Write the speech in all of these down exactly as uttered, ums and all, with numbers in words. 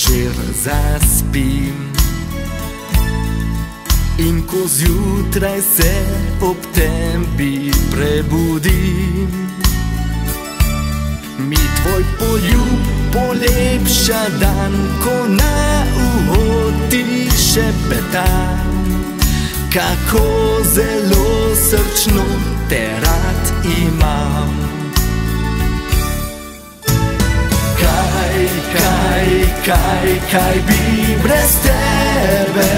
večer zaspim in ko zjutraj se ob tebi prebudim, mi tvoj poljub polepša dan, ko na uhodi šepeta, kako zelo srčno te rad imam. Kaj, kaj, kaj, kaj bi brez tebe?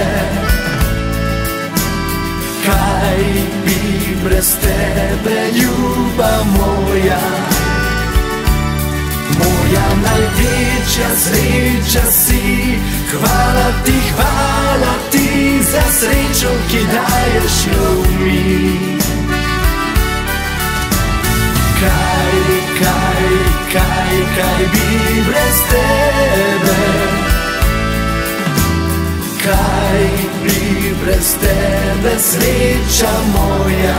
Kaj bi brez tebe, ljuba moja? Moja največja sreča si, hvala ti, hvala ti za srečo, ki daješ jo mi. Kaj, kaj, kaj, kaj bi brez tebe? Kaj bi brez tebe, sreča moja?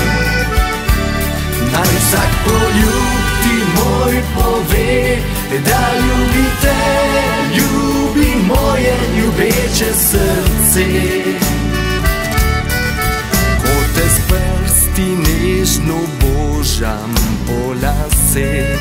Naj vsak poljub ti moj pove, da ljubi te, ljubi moje ljubeče srce. Ko te s prsti nežno božam po laseh,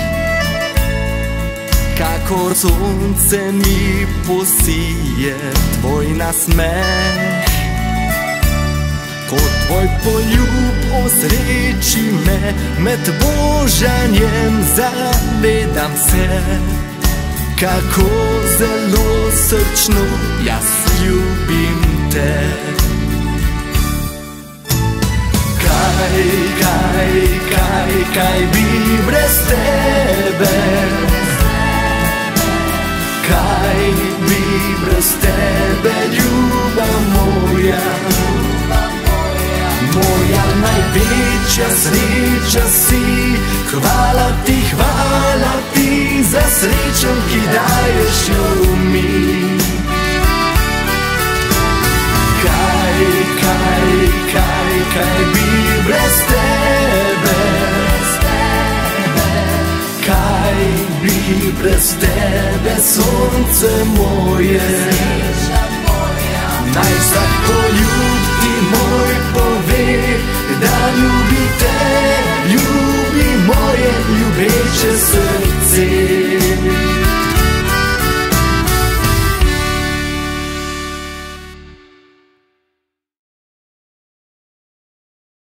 kakor sonce mi posije tvoj nasmeh. Ko tvoj poljub osreči me, med božanjem zavedam se, kako zelo srčno jaz ljubim te. Kaj, kaj, kaj, kaj bi brez tebe? Kaj bi brez tebe, ljuba moja? Moja največja sreča si, hvala ti, hvala ti za srečo, ki daješ jo mi. Kaj, kaj, kaj, kaj bi brez tebe? Kaj bi brez tebe, sonce moje? Naj vsak poljub ti moj pove, da ljubi te, ljubi moje ljubeče srce.